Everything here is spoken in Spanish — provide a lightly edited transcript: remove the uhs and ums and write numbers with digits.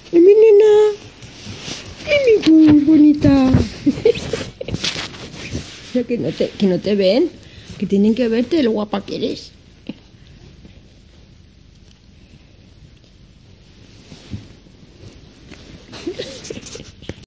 ¡Ay, mi nena! ¡Ay, mi bonita! Que no te ven, que tienen que verte lo guapa que eres.